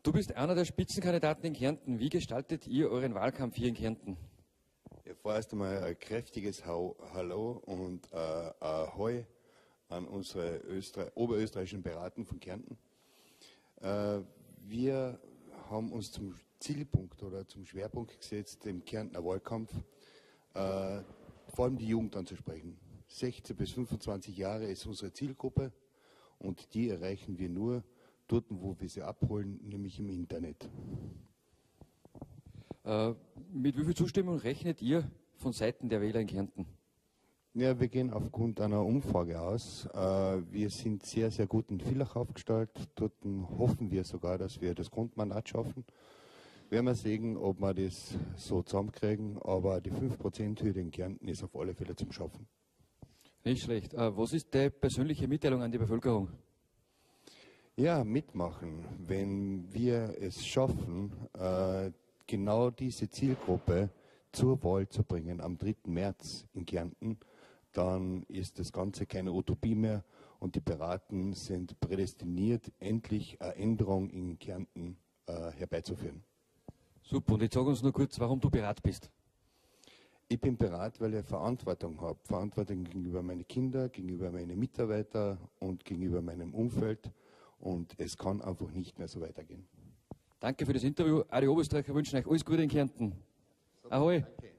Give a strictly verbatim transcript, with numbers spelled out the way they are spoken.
du bist einer der Spitzenkandidaten in Kärnten. Wie gestaltet ihr euren Wahlkampf hier in Kärnten? Ja, vorerst einmal ein kräftiges Hallo und äh, Ahoi an unsere Öster oberösterreichischen Piraten von Kärnten. Äh, wir haben uns zum Zielpunkt oder zum Schwerpunkt gesetzt, im Kärntner Wahlkampf äh, vor allem die Jugend anzusprechen. sechzehn bis fünfundzwanzig Jahre ist unsere Zielgruppe und die erreichen wir nur dort, wo wir sie abholen, nämlich im Internet. Äh, mit wie viel Zustimmung rechnet ihr von Seiten der Wähler in Kärnten? Ja, wir gehen aufgrund einer Umfrage aus. Äh, wir sind sehr, sehr gut in Villach aufgestellt. Dort hoffen wir sogar, dass wir das Grundmandat schaffen. Werden wir sehen, ob wir das so zusammenkriegen, aber die fünf Prozent Hürde in Kärnten ist auf alle Fälle zum Schaffen. Nicht schlecht. Äh, was ist die persönliche Mitteilung an die Bevölkerung? Ja, mitmachen. Wenn wir es schaffen, äh, genau diese Zielgruppe zur Wahl zu bringen am dritten März in Kärnten, dann ist das Ganze keine Utopie mehr und die Piraten sind prädestiniert, endlich eine Änderung in Kärnten äh, herbeizuführen. Super, und jetzt sag uns nur kurz, warum du Pirat bist. Ich bin Pirat, weil ich Verantwortung habe. Verantwortung gegenüber meinen Kindern, gegenüber meinen Mitarbeitern und gegenüber meinem Umfeld. Und es kann einfach nicht mehr so weitergehen. Danke für das Interview. Adi Oberösterreicher wünschen euch alles Gute in Kärnten. Ahoi. Danke.